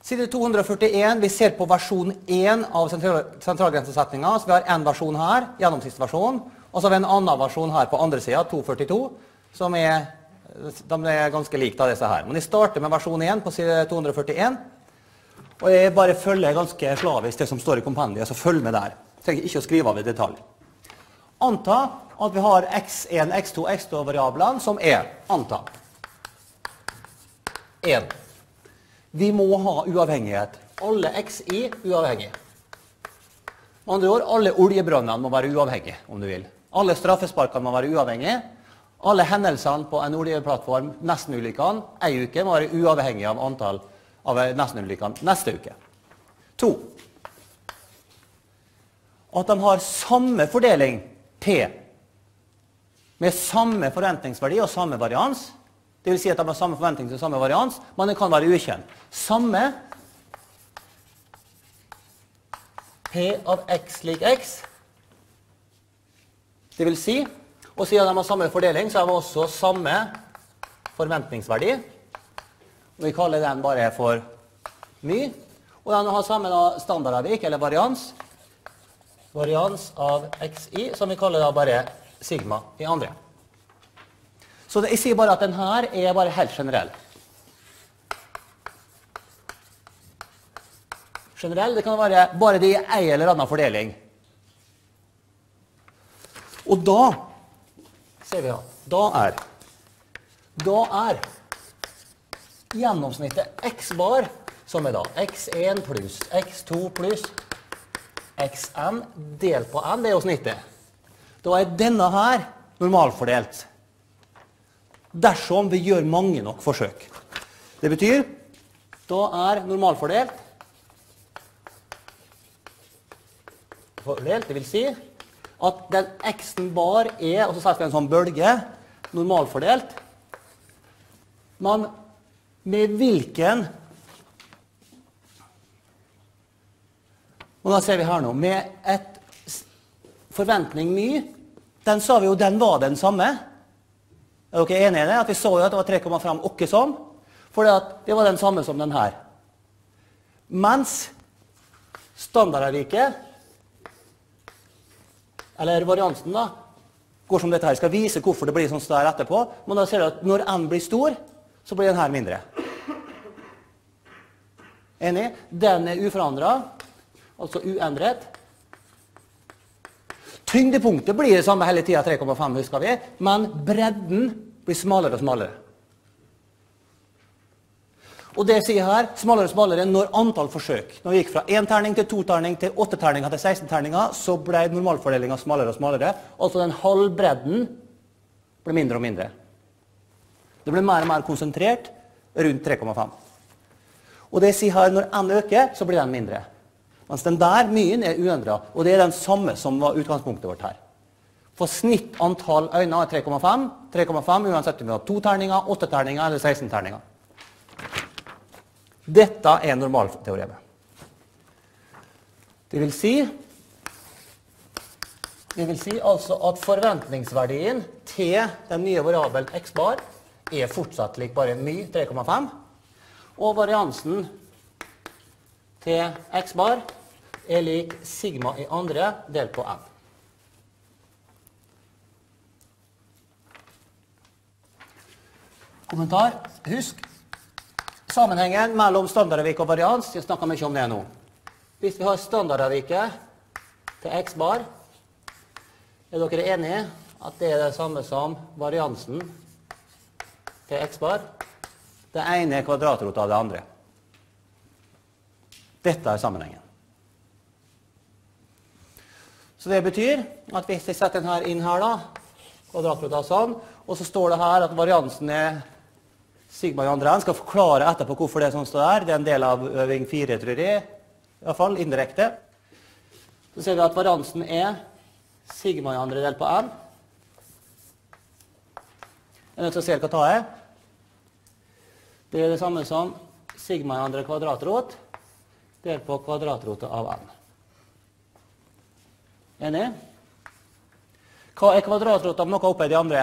Side 241, vi ser på versjon 1 av sentralgrensesetningen, så vi har en versjon her, gjennomsnittsversjon, og så har vi en annen versjon her på andre siden, 242, som de er ganske likt av disse her. Men jeg starter med versjon 1 på side 241, og jeg bare følger ganske slavisk det som står i kompendiet, så følg med der. Jeg trenger ikke å skrive av i detalj. Anta at vi har x1, x2, x2-variablene som er anta. 1. Vi må ha uavhengighet. Alle xi uavhengig. Med andre ord, alle oljebrønnene må være uavhengige, om du vil. Alle straffesparkene må være uavhengige. Alle hendelsene på en oljeplattform, nesten-ulykkene, en uke, må være uavhengige av antall av nesten-ulykkene neste uke. 2. At de har samme fordeling, P, med samme forventningsverdi og samme varians. Det vil si at de har samme forventning til samme varians, men det kan være ukjent. Samme P av x lik x. Det vil si, og siden de har samme fordeling, så har vi også samme forventningsverdi. Vi kaller den bare for my. Og den har samme standardavvik, eller varians. Varians av xi, som vi kaller da bare sigma i andre. Så jeg sier bare at den her er bare helt generell. Generell, det kan være bare det i en eller annen fordeling. Og da, ser vi her, da er gjennomsnittet x bar, som er da x1 pluss x2 pluss xn delt på n, det er jo snittet. Da er denne her normalfordelt. Dersom vi gjør mange nok forsøk. Det betyr, da er normalfordelt. Det vil si at den x-en bar er, og så setter vi en sånn bølge, normalfordelt. Men med hvilken, og da ser vi her nå, med et forventning my, den sa vi jo, den var den samme. Er dere enige i det? At vi så jo at det var 3,5 åkke som, for det var den samme som den her. Mens standardavviket, eller variansen da, går som dette her. Jeg skal vise hvorfor det blir sånn der etterpå, men da ser du at når n blir stor, så blir den her mindre. Enig? Den er uforandret, altså uendret. Tyngdepunktet blir det samme hele tiden, 3,5 husker vi, men bredden blir smalere og smalere. Og det sier her, smalere og smalere når antall forsøk. Når vi gikk fra 1 terning til 2 terning til 8 terninger til 16 terninger, så ble normalfordelingen smalere og smalere. Altså den halvbredden ble mindre og mindre. Det ble mer og mer konsentrert rundt 3,5. Og det sier her, når n øker, så blir den mindre. Mens den der myen er uendret, og det er den samme som var utgangspunktet vårt her. For snitt antall øyne er 3,5. 3,5 uansett om vi har 2 terninger, 8 terninger eller 16 terninger. Dette er normalteoremet. Det vil si altså at forventningsverdien til den nye variabelen x bar er fortsatt lik bare my 3,5, og variansen til x bar er lik sigma i andre delt på n. Kommentar. Husk sammenhengen mellom standardavvik og varians. Jeg snakker mye om det nå. Hvis vi har standardavviket til x bar, er dere enige at det er det samme som variansen til x bar? Det ene er kvadratrot av det andre. Dette er sammenhengen. Så det betyr at hvis jeg setter den her inn her da, kvadratrot av sånn, og så står det her at variansen er sigma i andre. Jeg skal forklare etterpå hvorfor det er sånn står der. Det er en del av øving 4, tror jeg. I hvert fall, indirekte. Så ser vi at variansen er sigma i andre delt på n. Jeg er nødt til å se hva ta er. Det er det samme som sigma i andre kvadratrot delt på kvadratrotet av n. Enig? Hva er kvadratrotet av noe oppe i de andre?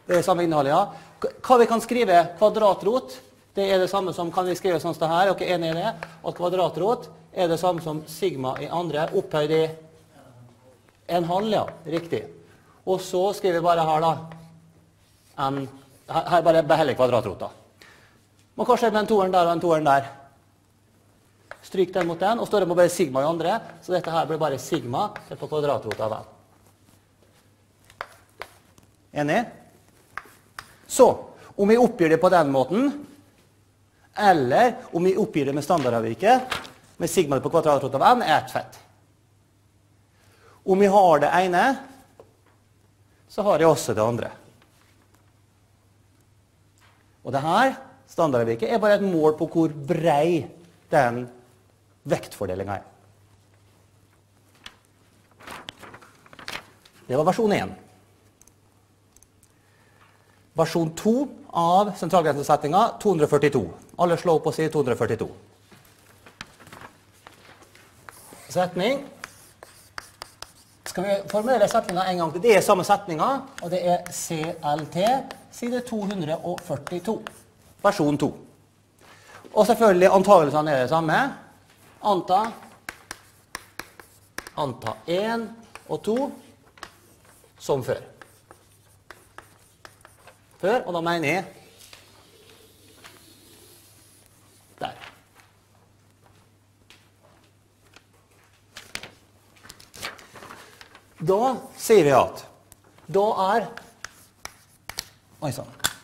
Det er det samme innholdet, ja. Hva vi kan skrive kvadratrot, det er det samme som, kan vi skrive sånn som det her, dere er enige i det? At kvadratrot er det samme som sigma i andre, opphøyd i 1,5, ja, riktig. Og så skriver vi bare her da, her bare beholder kvadratrota. Men hva skjer med en toeren der og en toeren der? Stryk den mot den, og står det bare sigma i andre, så dette her blir bare sigma på kvadratrota av n. Enig? Så, om vi oppgir det på den måten, eller om vi oppgir det med standardavviket, med sigma på kvadratrota av n, er ett fett. Om vi har det ene, så har jeg også det andre. Og det her, standardavviket, er bare et mål på hvor brei den vektfordelingen er. Det var versjon 1. Versjon 2 av sentralgrensesetningen 242. Alle slår opp på side 242. Setning. Skal vi formulere setningen en gang til? Det er samme setningen, og det er CLT, side 242. Versjon 2. Og selvfølgelig antagelsene er det samme. Anta 1 og 2 som før. Og da mener jeg der. Da sier vi at da er og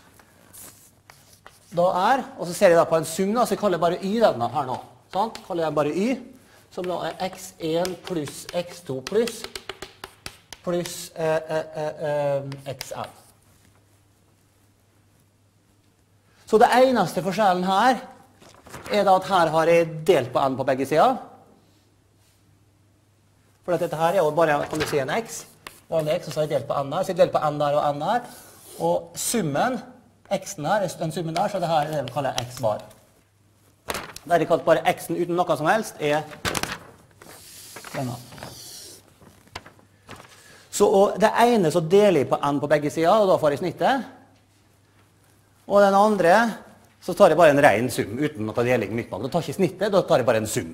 så ser jeg da på en sum, så jeg kaller bare y denne her nå. Sant? Kaller jeg bare y, som da er x1 pluss x2 pluss xn. Så det eneste forskjellen her er da at her har jeg delt på n på begge sider. For dette her er jo bare, kan du si, en x. Vanlig x, og så har jeg delt på n her. Så jeg deler på n der og n her. Og summen, x-en her, den summen der, så det her er det vi kaller x bar. Der jeg kalt bare x-en uten noe som helst, er denne. Så det ene så deler jeg på n på begge sider, og da får jeg snittet. Og den andre, så tar jeg bare en ren sum, uten noe deling midt på. Da tar jeg ikke snittet, da tar jeg bare en sum.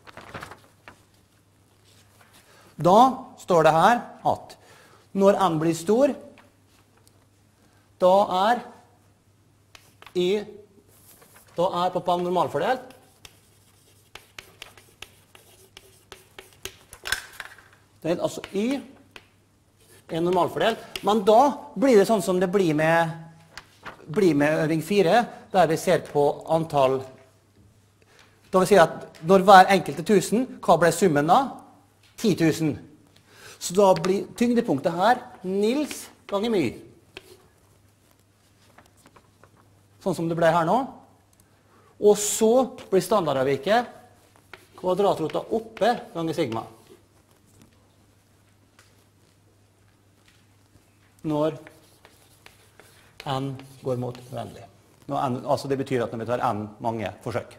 Da står det her at når n blir stor, da er på normalfordelt. Det er altså y er normalfordelt. Men da blir det sånn som det blir med øving 4, der vi ser på antall. Da vil si at når hver enkelte 1000, hva ble summen da? 10 000. Så da blir tyngdepunktet her Nils ganger my. Sånn som det ble her nå. Og så blir standardavviket kvadratrota oppe ganger sigma. Når n går mot uendelig. Altså det betyr at når vi tar n mange forsøk.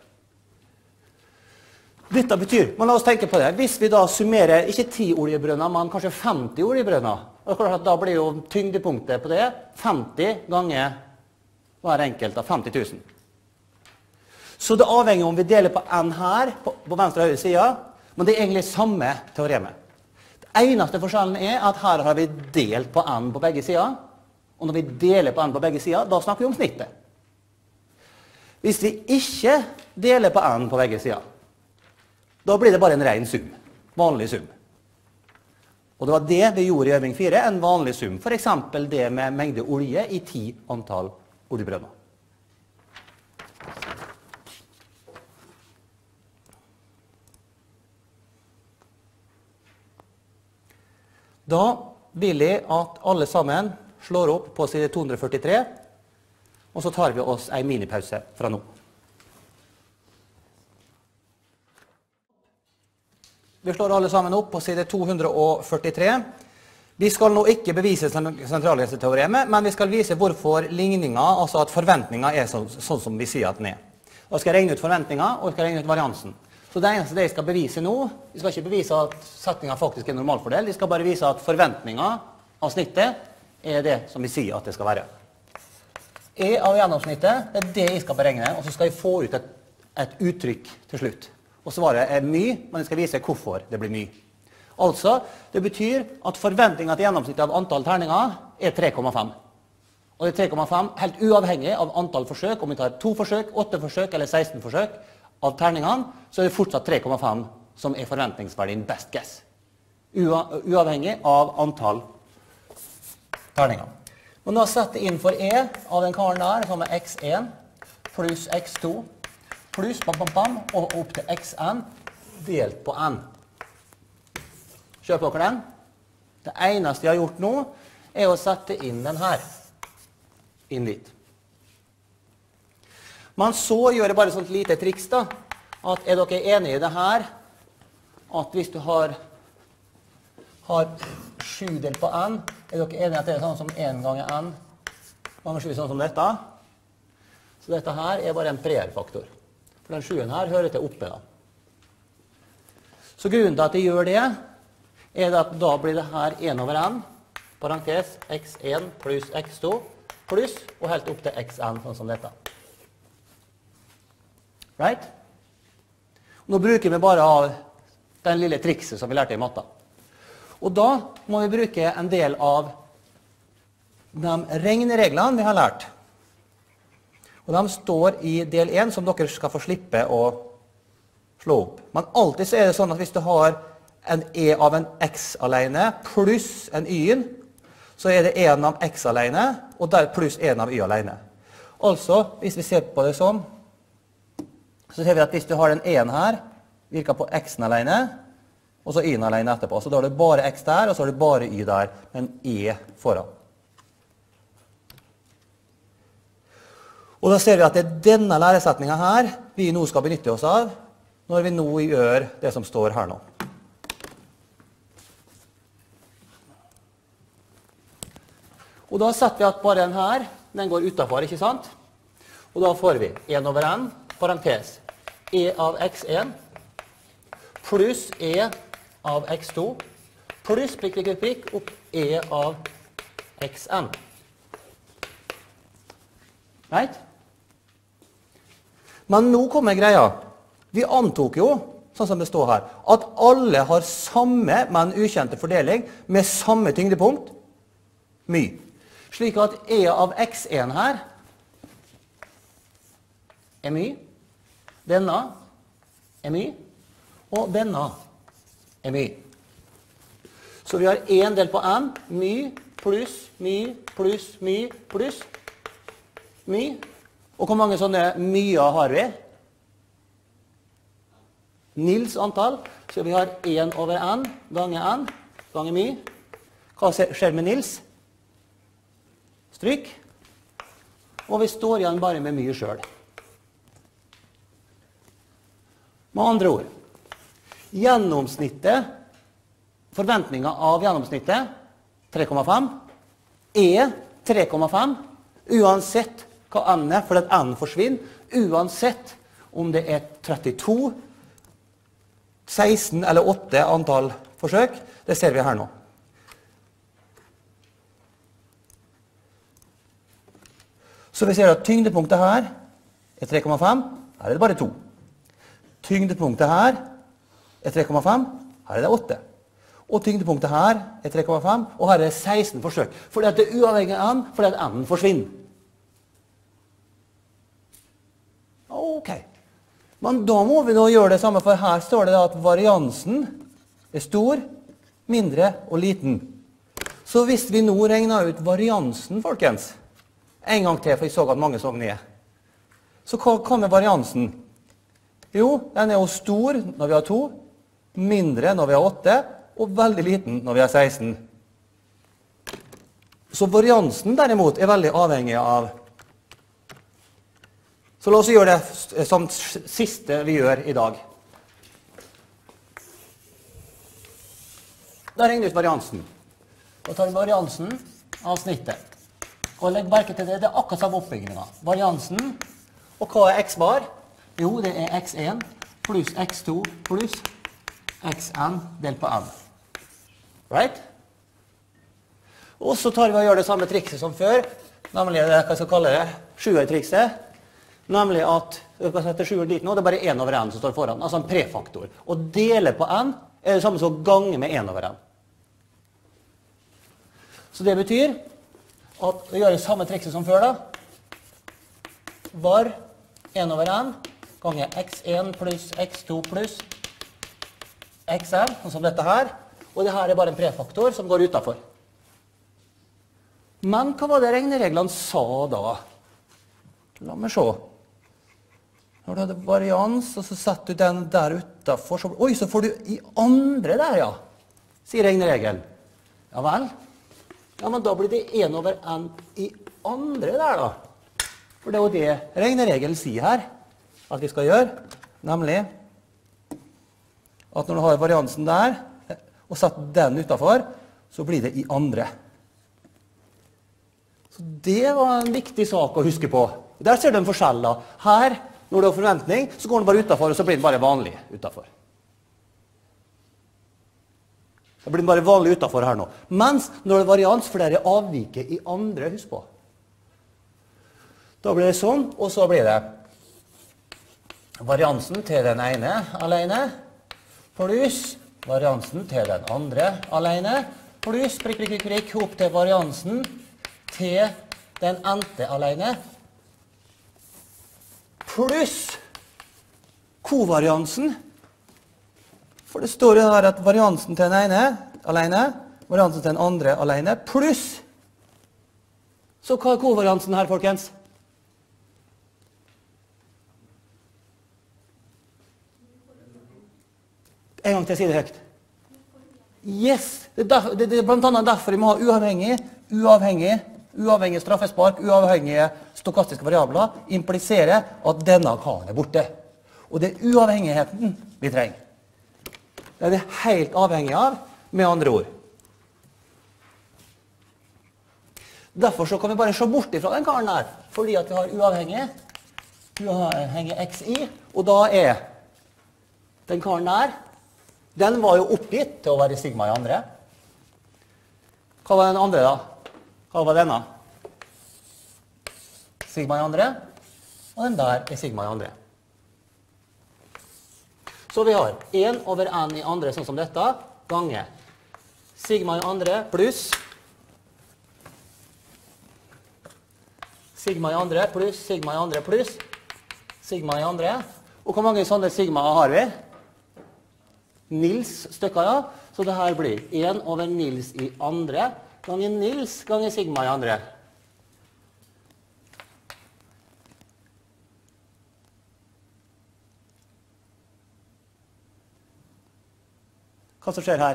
Dette betyr, men la oss tenke på det, hvis vi da summerer ikke 10 oljebrønner, men kanskje 50 oljebrønner, da blir jo tyngdepunktet på det 50 ganger hver enkelt av 50 000. Så det avhenger om vi deler på n her, på venstre og høyre side, men det er egentlig samme teoremet. Det eneste forskjellen er at her har vi delt på n på begge sider, og når vi deler på n på begge sider, da snakker vi om snittet. Hvis vi ikke deler på n på begge sider, da blir det bare en ren sum, vanlig sum. Og det var det vi gjorde i øving 4, en vanlig sum. For eksempel det med mengde olje i 10 antall oljebrønner. Da vil jeg at alle sammen slår opp på side 243, og så tar vi oss en minipause fra nå. Vi slår alle sammen opp på side 243. Vi skal nå ikke bevise sentralgrenseteoremet, men vi skal vise hvorfor ligningen, altså at forventningen er sånn som vi sier at den er. Da skal jeg regne ut forventningen, og jeg skal regne ut variansen. Så det eneste jeg skal bevise nå, vi skal ikke bevise at setningen faktisk er normalfordel, vi skal bare vise at forventningen av snittet er det som vi sier at det skal være. E av gjennomsnittet, det er det jeg skal beregne, og så skal jeg få ut et uttrykk til slutt. Og svaret er my, men jeg skal vise hvorfor det blir my. Altså, det betyr at forventningen til gjennomsnittet av antall terninger er 3,5. Og det er 3,5 helt uavhengig av antall forsøk. Om vi tar 2 forsøk, 8 forsøk eller 16 forsøk av terningene, så er det fortsatt 3,5 som er forventningsverdien best guess. Uavhengig av antall terninger. Og nå setter jeg inn for E av den karen der, som er x1 pluss x2 pluss og opp til xn delt på n. Kjør på dere den. Det eneste jeg har gjort nå, er å sette inn den her. Inn dit. Men så gjør jeg bare sånt lite triks da, at er dere enige i det her, at hvis du har 7 delt på n, er dere enige at det er sånn som 1 ganger n ganger 7 sånn som dette? Så dette her er bare en preerfaktor. For den 7-en her hører til oppe da. Så grunnen til at jeg gjør det, er at da blir det her 1 over n, parentes x1 pluss x2, pluss og helt opp til xn, sånn som dette. Right? Nå bruker vi bare av den lille trikset som vi lærte i matta. Og da må vi bruke en del av de regnereglene vi har lært. Og de står i del 1, som dere skal få slippe å slå opp. Men alltid så er det sånn at hvis du har en E av en X alene pluss en Y-en, så er det 1 av X alene, og der pluss 1 av Y alene. Altså, hvis vi ser på det sånn, så ser vi at hvis du har en E-en her, virker på X-en alene, og så Y-en alene etterpå. Så da er det bare X der, og så er det bare Y der, men E foran. Og da ser vi at det er denne læresetningen her vi nå skal benytte oss av, når vi nå gjør det som står her nå. Og da setter vi at bare den her, den går utenfor, ikke sant? Og da får vi 1 over n, parentes, E av x1, pluss E av x2, pluss prikk, prikk, prikk, opp E av xn. Right? Men nå kommer greia. Vi antok jo, sånn som det står her, at alle har samme, men ukjente fordeling, med samme tyngdepunkt, my. Slik at E av x1 her er my, denne er my, og denne er my. Så vi har 1 del på n, my, pluss, my, pluss, my, pluss, my. Og hvor mange sånne myer har vi? Nils antall. Så vi har 1 over n, ganger my. Hva skjer med Nils? Stryk. Og vi står igjen bare med my selv. Med andre ord, gjennomsnittet, forventningen av gjennomsnittet, 3,5, er 3,5, uansett hva n er, for at n forsvinner, uansett om det er 32, 16 eller 8 antall forsøk, det ser vi her nå. Så vi ser at tyngdepunktet her er 3,5, her er det bare 2. Tyngdepunktet her er 3,5, her er det 8. Og tyngdepunktet her er 3,5, og her er det 16 forsøk. Fordi at det er uavhengig av n, fordi at n forsvinner. Ok. Men da må vi nå gjøre det samme, for her står det da at variansen er stor, mindre og liten. Så hvis vi nå regner ut variansen, folkens, en gang til, for jeg så at mange så ned. Så hva med variansen? Jo, den er jo stor når vi har 2, mindre når vi har 8, og veldig liten når vi har 16. Så variansen derimot er veldig avhengig av. Så la oss gjøre det som siste vi gjør i dag. Da regner vi ut variansen. Da tar vi variansen av snittet. Og legg merke til det, det er akkurat samme oppbyggingen. Variansen, og hva er x bar? Jo, det er x1 pluss x2 pluss xn delt på n. Right? Og så tar vi og gjør det samme trikset som før. nemlig det jeg skal kalle det sjuertrikset, nemlig at vi kan sette sjuer dit nå, det er bare 1 over n som står foran, altså en prefaktor. Og dele på n er det samme som å gange med 1 over n. Så det betyr at vi gjør det samme trikset som før da. Var 1 over n ganger x1 pluss x2 pluss xn, sånn som dette her. Og det her er bare en prefaktor som går utenfor. Men hva var det regnereglene sa da? La meg se. Når du hadde varians, og så setter du den der utenfor, så, oi, så får du i andre der, ja, sier regneregelen. Ja vel? Ja, men da blir det 1 over n i andre der da. For det er jo det regneregelen sier her, at vi skal gjøre, nemlig at når du har variansen der, og setter den utenfor, så blir det i andre. Så det var en viktig sak å huske på. Der ser du en forskjell da. Her, når du har forventning, så går den bare utenfor, og så blir den bare vanlig utenfor. Det blir den bare vanlig utenfor her nå. Mens når det er varians, for det er avviket i andre, husk på. Da blir det sånn, og så blir det variansen til den ene alene, pluss variansen til den andre alene, pluss prikk, prikk, prikk, prikk, opp til variansen til den ente alene, pluss kovariansen. For det står jo her at variansen til den ene alene, variansen til den andre alene, pluss. Så hva er kovariansen her, folkens? En gang til jeg sier det høyt. Yes! Det er blant annet derfor vi må ha uavhengig straffespark, uavhengige stokastiske variabler, impliserer at denne karen er borte. Og det er uavhengigheten vi trenger. Den er helt avhengig av, med andre ord. Derfor så kan vi bare se bort ifra den karen der, fordi at vi har uavhengig xi, og da er den karen der, den var jo oppgitt til å være sigma i andre. Hva var den andre da? Hva var denne? Sigma i andre, og den der er sigma i andre. Så vi har 1 over n i andre, sånn som dette, ganger sigma i andre pluss sigma i andre pluss sigma i andre pluss sigma i andre. Og hvor mange sånne sigma har vi? Nils stykker, ja. Så det her blir 1 over Nils i andre ganger Nils ganger sigma i andre. Hva som skjer her?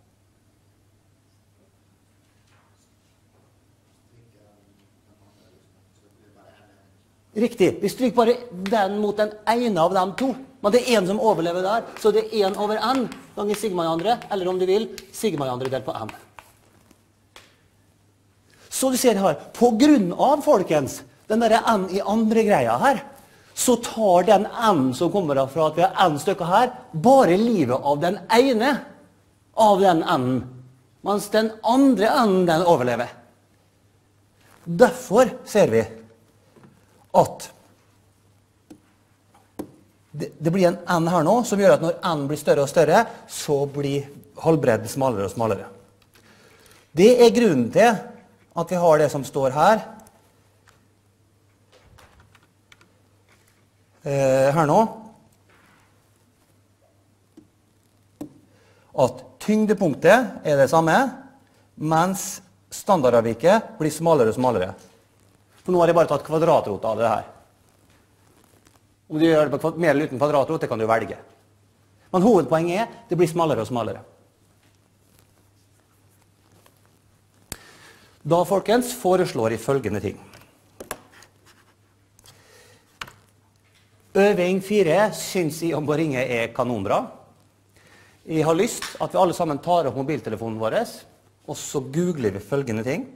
Riktig. Vi stryker bare den mot den ene av dem to. Men det er en som overlever der, så det er 1 over n ganger sigma i andre, eller om du vil, sigma i andre delt på n. Så du ser her, på grunn av, folkens, den der n i andre greia her, så tar den n som kommer fra at vi har n stykker her, bare livet av den ene av den n, mens den andre n den overlever. Derfor ser vi at det blir en n her nå, som gjør at når n blir større og større, så blir halvbredden smalere og smalere. Det er grunnen til at vi har det som står her, her nå, at tyngdepunktet er det samme, mens standardavviket blir smalere og smalere. For nå har jeg bare tatt kvadratrota av det her. Om du gjør det med eller uten kvadratrot, det kan du velge. Men hovedpoenget er, det blir smalere og smalere. Da, folkens, foreslår jeg følgende ting. Øving 4 syns jeg om å ringe er kanonbra. Jeg har lyst at vi alle sammen tar opp mobiltelefonen vår, og så googler vi følgende ting.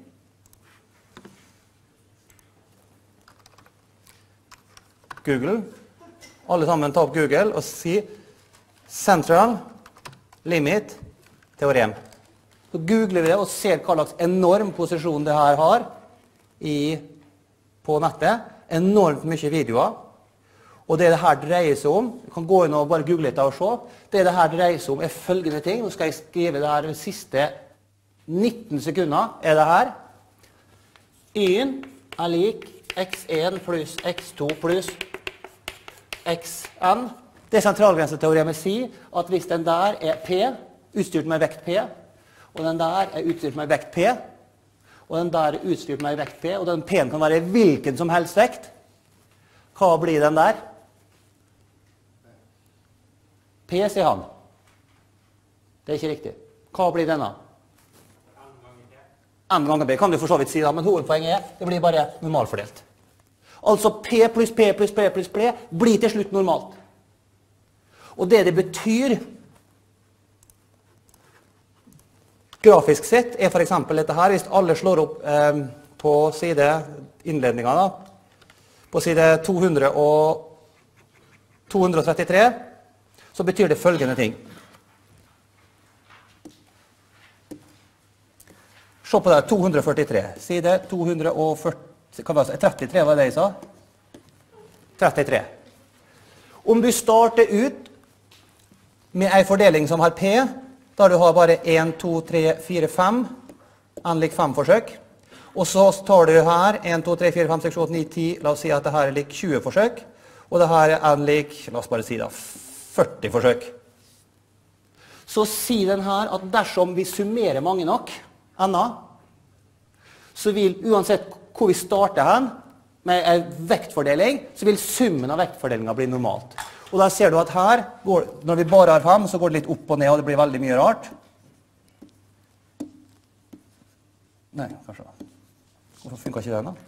Google. Alle sammen tar opp Google og si Central Limit Teorem. Så googler vi det og ser hva slags enorm posisjon det her har. på nettet. Enormt mye videoer. Og det her dreier seg om, du kan gå inn og bare google litt og se, det her dreier seg om følgende ting. Nå skal jeg skrive det her de siste 19 sekunder, det her. Y er lik x1 pluss x2 pluss xn. Det sentralgrenseteoremet sier at hvis den der er p, utstyrt med vekt p, og den der er utstyrt med vekt p, og den der er utstyrt med vekt p, og den p-en kan være hvilken som helst vekt, hva blir den der? P, sier han. Det er ikke riktig. Hva blir denne? M ganger B. Kan du for så vidt si det, men hovedpoenget er, det blir bare normalfordelt. Altså P pluss P pluss P pluss P blir til slutt normalt. Og det betyr, grafisk sett, er for eksempel dette her, hvis alle slår opp på side innledningen da, på side 233, så betyr det følgende ting. Se på det, 243. Side 33 var det jeg sa? 33. Om du starter ut med en fordeling som har P, da du har bare 1, 2, 3, 4, 5, n lik 5 forsøk. Og så tar du her 1, 2, 3, 4, 5, 6, 7, 8, 9, 10, la oss si at det her er lik 20 forsøk. Og det her er n lik, la oss bare si da, 40 forsøk. Så sier den her at dersom vi summerer mange nok ender, så vil uansett hvor vi starter hen med en vektfordeling, så vil summen av vektfordelingen bli normalt. Og da ser du at her, når vi bare har 5, så går det litt opp og ned, og det blir veldig mye rart. Nei, kanskje da. Hvorfor funker ikke den da?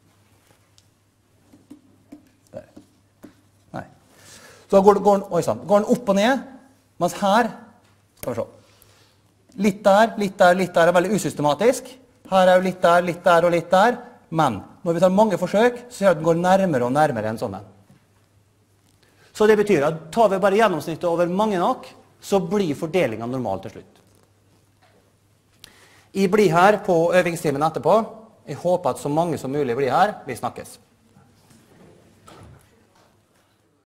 Så går den opp og ned, mens her, skal vi se, litt der, litt der, litt der er veldig usystematisk. Her er jo litt der og litt der, men når vi tar mange forsøk, så ser vi at den går nærmere og nærmere enn sånn. Så det betyr at tar vi bare gjennomsnittet over mange nok, så blir fordelingen normal til slutt. Jeg blir her på øvingstimen etterpå. Jeg håper at så mange som mulig blir her. Vi snakkes.